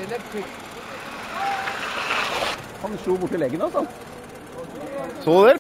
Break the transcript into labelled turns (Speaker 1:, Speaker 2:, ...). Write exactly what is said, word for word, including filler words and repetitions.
Speaker 1: Han slo bort i leggen, altså. Så dere?